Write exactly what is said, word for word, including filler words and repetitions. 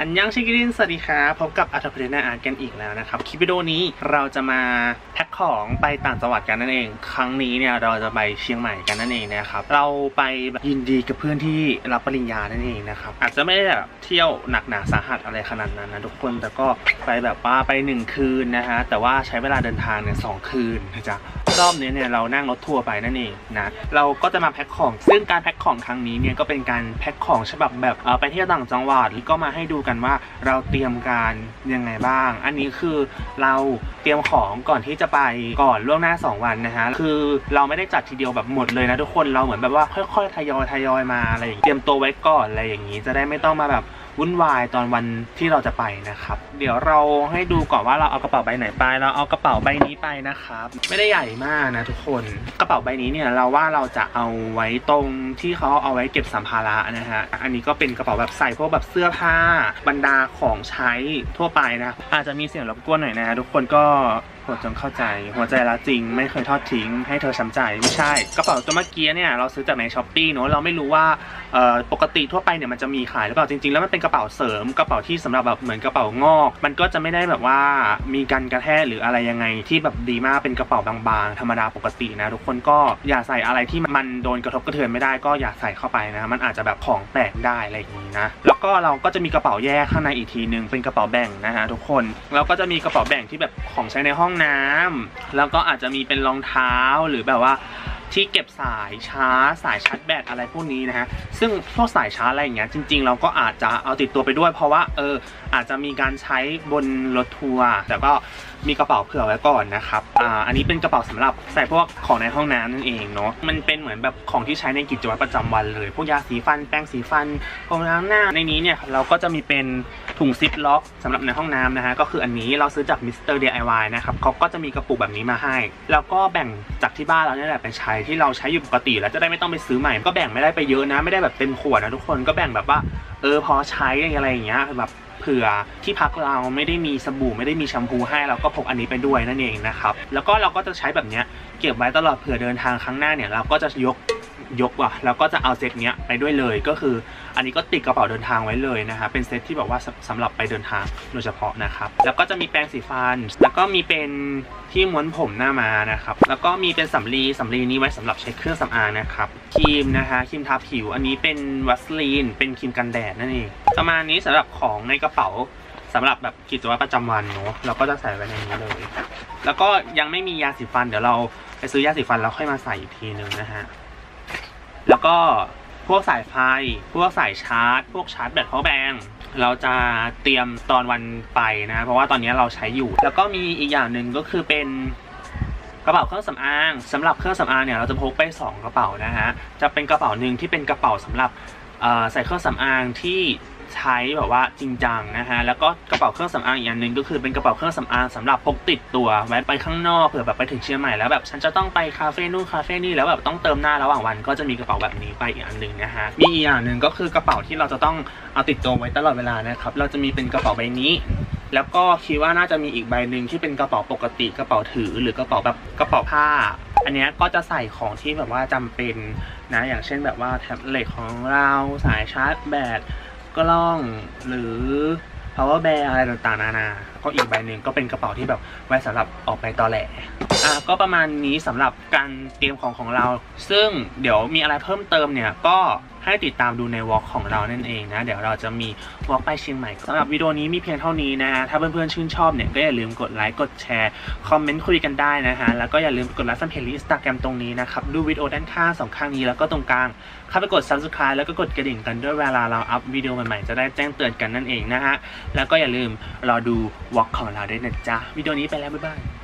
อันยังชิคกี้สวัสดีครับพบกับอัธพลนาอาร์กันอีกแล้วนะครับคลิปวิดีโอนี้เราจะมาแพ็คของไปต่างจังหวัดกันนั่นเองครั้งนี้เนี่ยเราจะไปเชียงใหม่กันนั่นเองนะครับเราไปยินดีกับเพื่อนที่รับปริญญานั่นเองนะครับอาจจะไม่ได้แบบเที่ยวหนักหนาสาหัสอะไรขนาดนั้นนะทุกคนแต่ก็ไปแบบว่าไปหนึ่งคืนนะฮะแต่ว่าใช้เวลาเดินทางเนี่ยสองคืนนะจ๊ะรอบนี้เนี่ยเรานั่งรถทัวร์ไปนั่นเองนะเราก็จะมาแพ็คของซึ่งการแพ็คของครั้งนี้เนี่ยก็เป็นการแพ็คของฉบับแบบเออไปเที่ยวต่างจังหวัดแล้วก็มาให้ดูกันว่าเราเตรียมการยังไงบ้างอันนี้คือเราเตรียมของก่อนที่จะไปก่อนล่วงหน้าสองวันนะฮะคือเราไม่ได้จัดทีเดียวแบบหมดเลยนะทุกคนเราเหมือนแบบว่าค่อยๆทยอยทยอยมาอะไรอย่างเตรียมตัวไว้ก่อนอะไรอย่างนี้จะได้ไม่ต้องมาแบบวุ่นวายตอนวันที่เราจะไปนะครับเดี๋ยวเราให้ดูก่อนว่าเราเอากระเป๋าใบไหนไปเราเอากระเป๋าใบนี้ไปนะครับไม่ได้ใหญ่มากนะทุกคนกระเป๋าใบนี้เนี่ยเราว่าเราจะเอาไว้ตรงที่เขาเอาไว้เก็บสัมภาระนะฮะอันนี้ก็เป็นกระเป๋าแบบใส่พวกแบบเสื้อผ้าบรรดาของใช้ทั่วไปนะอาจจะมีเสียงรบกวนหน่อยนะทุกคนก็โปรดจงเข้าใจหัวใจละจริงไม่เคยทอดทิ้งให้เธอช้ำใจไม่ใช่กระเป๋าตัวเมื่อกี้เนี่ยเราซื้อจากในช้อปปี้เนอะเราไม่รู้ว่าปกติทั่วไปเนี่ยมันจะมีขายหรือเปล่าจริงๆแล้วมันเป็นกระเป๋าเสริมกระเป๋าที่สำหรับแบบเหมือนกระเป๋างอกมันก็จะไม่ได้แบบว่ามีการกระแทกหรืออะไรยังไงที่แบบดีมากเป็นกระเป๋าบางๆธรรมดาปกตินะทุกคนก็อย่าใส่อะไรที่มันโดนกระทบกระเทือนไม่ได้ก็อย่าใส่เข้าไปนะมันอาจจะแบบของแตกได้อะไรอย่างนี้นะแล้วก็เราก็จะมีกระเป๋าแยกข้างในอีกทีนึงเป็นกระเป๋าแบ่งนะฮะทุกคนแล้วก็จะมีกระเป๋าแบ่งที่แบบของใช้ในห้องน้ำแล้วก็อาจจะมีเป็นรองเท้าหรือแบบว่าที่เก็บสายชาร์จสายชาร์จแบตอะไรพวกนี้นะฮะซึ่งพวกสายชาร์จอะไรอย่างเงี้ยจริงๆเราก็อาจจะเอาติดตัวไปด้วยเพราะว่าเอออาจจะมีการใช้บนรถทัวร์แต่ก็มีกระเป๋าเผื่อไว้ก่อนนะครับอ่าอันนี้เป็นกระเป๋าสำหรับใส่พวกของในห้องน้ำนั่นเองเนาะมันเป็นเหมือนแบบของที่ใช้ในกิจวัตรประจำวันเลยพวกยาสีฟันแป้งสีฟันโฟมล้างหน้าในนี้เนี่ยเราก็จะมีเป็นถุงซิปล็อกสำหรับในห้องน้ำนะฮะก็คืออันนี้เราซื้อจาก มิสเตอร์ ดี ไอ วาย นะครับเขาก็จะมีกระปุกแบบนี้มาให้แล้วก็แบ่งจากที่บ้านเราเนี่ยแหละไปใช้ที่เราใช้อยู่ปกติแล้วจะได้ไม่ต้องไปซื้อใหม่ก็แบ่งไม่ได้ไปเยอะนะไม่ได้แบบเต็มขวดนะทุกคนก็แบ่งแบบว่าเออพอใช้อะไรอย่างเงี้ยแบบเผื่อที่พักเราไม่ได้มีสบู่ไม่ได้มีแชมพูให้เราก็พกอันนี้ไปด้วยนั่นเองนะครับแล้วก็เราก็จะใช้แบบเนี้ยเก็บไว้ตลอดเผื่อเดินทางครั้งหน้าเนี่ยเราก็จะยกยกว่ะแล้วก็จะเอาเซตเนี้ยไปด้วยเลยก็คืออันนี้ก็ติดกระเป๋าเดินทางไว้เลยนะฮะเป็นเซตที่แบบว่าสำหรับไปเดินทางโดยเฉพาะนะครับแล้วก็จะมีแปรงสีฟันแล้วก็มีเป็นที่ม้วนผมหน้ามานะครับแล้วก็มีเป็นสำลีสำลีนี้ไว้สำหรับใช้เครื่องสำอางนะครับครีมนะฮะครีมทาผิวอันนี้เป็นวัสลีนเป็นครีมกันแดดนั่นเองประมาณนี้สำหรับของในกระเป๋าสำหรับแบบกิจวัตรประจำวันเนาะเราก็จะใส่ไว้ในนี้เลยแล้วก็ยังไม่มียาสีฟันเดี๋ยวเราไปซื้อยาสีฟันแล้วค่อยมาใส่อีกทีนึงนะฮะแล้วก็พวกสายไฟพวกสายชาร์จพวกชาร์จแบตพาวเวอร์แบงค์เราจะเตรียมตอนวันไปนะเพราะว่าตอนนี้เราใช้อยู่แล้วก็มีอีกอย่างหนึ่งก็คือเป็นกระเป๋าเครื่องสำอางสำหรับเครื่องสำอางเนี่ยเราจะพกไปสองกระเป๋านะฮะจะเป็นกระเป๋าหนึ่งที่เป็นกระเป๋าสำหรับใส่เครื่องสำอางที่ใช้แบบว่าจริงจังนะฮะแล้วก็กระเป๋าเครื่องสำอางอีกอย่างหนึ่งก็คือเป็นกระเป๋าเครื่องสำอางสำหรับพกติดตัวไว้ไปข้างนอกเผื่อแบบไปถึงเชียงใหม่แล้วแบบฉันจะต้องไปคาเฟ่นู่นคาเฟ่นี่แล้วแบบต้องเติมหน้าระหว่างวันก็จะมีกระเป๋าแบบนี้ไปอีกอันหนึ่งนะฮะมีอีกอย่างหนึ่งก็คือกระเป๋าที่เราจะต้องเอาติดตัวไว้ตลอดเวลานะครับเราจะมีเป็นกระเป๋าใบนี้แล้วก็คิดว่าน่าจะมีอีกใบหนึ่งที่เป็นกระเป๋าปกติกระเป๋าถือหรือกระเป๋าแบบกระเป๋าผ้าอันนี้ก็จะใส่ของที่แบบว่าจำเป็นนะอย่างเช่นแบบว่าแท็บเล็ตของเราสายชาร์จแบตกล้องหรือ power bank อะไรต่างๆนานาก็อีกใบหนึ่งก็เป็นกระเป๋าที่แบบไว้สำหรับออกไปตอแหลอ่ะก็ประมาณนี้สำหรับการเตรียมของของเราซึ่งเดี๋ยวมีอะไรเพิ่มเติมเนี่ยก็ให้ติดตามดูในวอล์กของเรานั่นเองนะเดี๋ยวเราจะมีวอล์กไปเชียงใหม่สำหรับวิดีโอนี้มีเพียงเท่านี้นะถ้าเพื่อนๆชื่นชอบเนี่ยก็อย่าลืมกดไลค์กดแชร์คอมเมนต์คุยกันได้นะฮะแล้วก็อย่าลืมกดไลค์แฟนเพจอินสตาแกรมตรงนี้นะครับดูวิดีโอด้านข้างสองข้างนี้แล้วก็ตรงกลางเข้าไปกด ซับสไครบ์ แล้วก็กดกระดิ่งกันด้วยเวลาเราอัพวิดีโอใหม่ๆจะได้แจ้งเตือนกันนั่นเองนะฮะแล้วก็อย่าลืมรอดูวอล์กของเราด้วยนะจ๊ะวิดีโอนี้ไปแล้วบ๊ายบาย